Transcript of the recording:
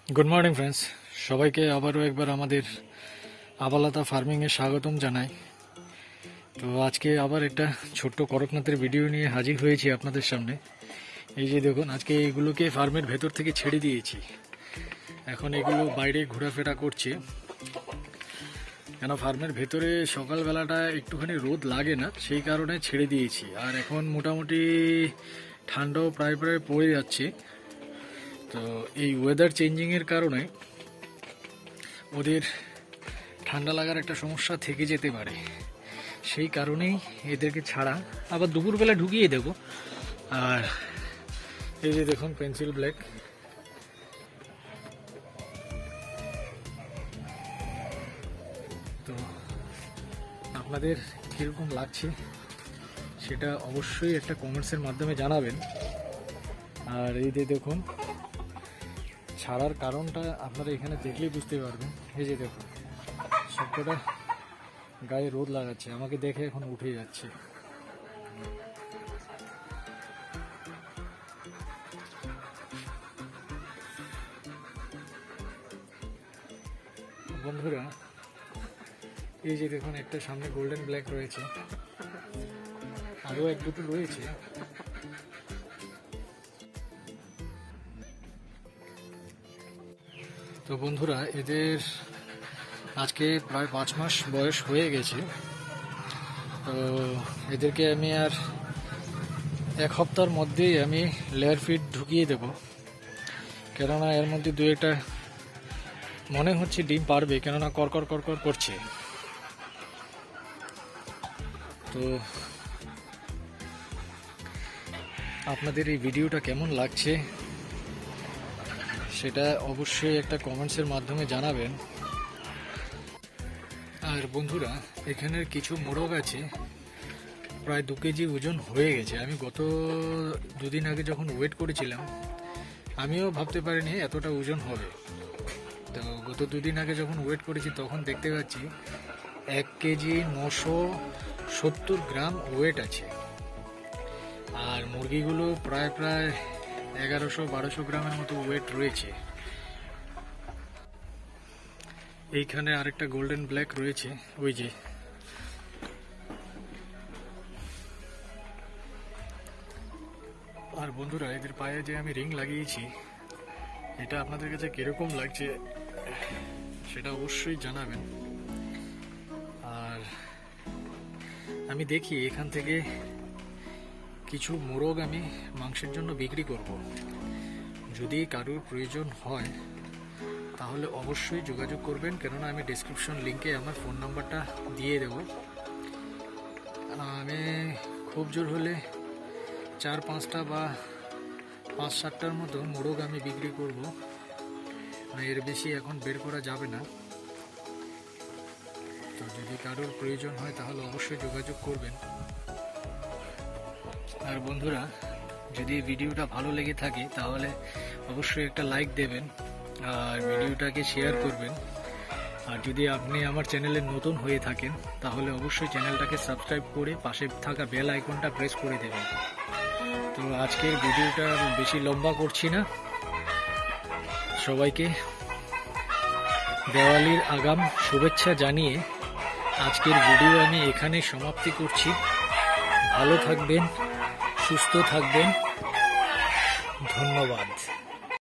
Good morning friends সবাইকে আবারও একবার আমাদের আবালাতা ফার্মিং এ স্বাগতম জানাই। তো আজকে আবার একটা ছোট্ট করকনাথের ভিডিও নিয়ে হাজির হয়েছি আপনাদের সামনে। এই যে দেখুন, আজকে এগুলোকে ফার্মের ভেতর থেকে ছেড়ে দিয়েছি। এখন এগুলো বাইরে ঘোরাফেরা করছে, কেন ফার্মের ভেতরে সকালবেলাটা একটুখানি রোদ লাগে না, সেই কারণে ছেড়ে দিয়েছি। আর এখন মোটামুটি ঠান্ডাও প্রায় প্রায় পড়ে যাচ্ছে। তো এই ওয়েদার চেঞ্জিংয়ের কারণে ওদের ঠান্ডা লাগার একটা সমস্যা থেকে যেতে পারে, সেই কারণেই এদেরকে ছাড়া। আবার দুপুরবেলা ঢুকিয়ে দেবো। আর এই যে দেখুন পেন্সিল ব্ল্যাক, তো আপনাদের কীরকম লাগছে সেটা অবশ্যই একটা কমেন্টসের মাধ্যমে জানাবেন। আর এই যে দেখুন, ছাড়ার কারণটা আপনারা এখানে দেখলেই বুঝতে পারবেন। এই যে দেখুন, সবকটা গায়ে রোদ লাগাচ্ছে, আমাকে দেখে এখন উঠে যাচ্ছে। বন্ধুরা, এই যে দেখুন, একটা সামনে গোল্ডেন ব্ল্যাক রয়েছে, আরও এক দুটো রয়েছে। তো বন্ধুরা, এদের আজকে প্রায় 5 মাস বয়স হয়ে গেছে। তো এদেরকে আমি আর 1 সপ্তাহের মধ্যেই আমি লেয়ার ফিড ঢুকিয়ে দেব, কেননা এর মধ্যে 2-1টা মনে হচ্ছে ডিম পারবে, কেননা করকর করকর করছে। তো আপনাদের এই ভিডিওটা কেমন লাগছে সেটা অবশ্যই একটা কমেন্টসের মাধ্যমে জানাবেন। আর বন্ধুরা, এখানের কিছু মোরগ আছে প্রায় 2 কেজি ওজন হয়ে গেছে। আমি গত 2 দিন আগে যখন ওয়েট করেছিলাম, আমিও ভাবতে পারিনি এতটা ওজন হবে। তো গত 2 দিন আগে যখন ওয়েট করেছি, তখন দেখতে পাচ্ছি 1 কেজি 970 গ্রাম ওয়েট আছে। আর মুরগিগুলো প্রায় প্রায় 1100-1200 গ্রামের মতো ওয়েট রয়েছে। এইখানে আরেকটা গোল্ডেন ব্ল্যাক রয়েছে, ওই যে। আর বন্ধুরা, এদের পায়ে যে আমি রিং লাগিয়েছি, এটা আপনাদের কাছে কিরকম লাগছে সেটা অবশ্যই জানাবেন। আর আমি দেখি এখান থেকে কিছু মোরগ আমি মাংসের জন্য বিক্রি করব। যদি কারোর প্রয়োজন হয় তাহলে অবশ্যই যোগাযোগ করবেন, কেননা আমি ডেসক্রিপশন লিঙ্কে আমার ফোন নাম্বারটা দিয়ে দেব। আমি খুব জোর হলে 4-5টা বা 5-7টার মতো মোরগ আমি বিক্রি করব, এর বেশি এখন বের করা যাবে না। তো যদি কারোর প্রয়োজন হয় তাহলে অবশ্যই যোগাযোগ করবেন। আর বন্ধুরা, যদি ভিডিওটা ভালো লেগে থাকে তাহলে অবশ্যই একটা লাইক দেবেন আর ভিডিওটাকে শেয়ার করবেন। আর যদি আপনি আমার চ্যানেলে নতুন হয়ে থাকেন তাহলে অবশ্যই চ্যানেলটাকে সাবস্ক্রাইব করে পাশে থাকা বেল আইকনটা প্রেস করে দেবেন। তো আজকের ভিডিওটা বেশি লম্বা করছি না, সবাইকে দিওয়ালির আগাম শুভেচ্ছা জানিয়ে আজকের ভিডিও আমি এখানে সমাপ্তি করছি। ভালো থাকবেন, সুস্থ থাকবেন, ধন্যবাদ।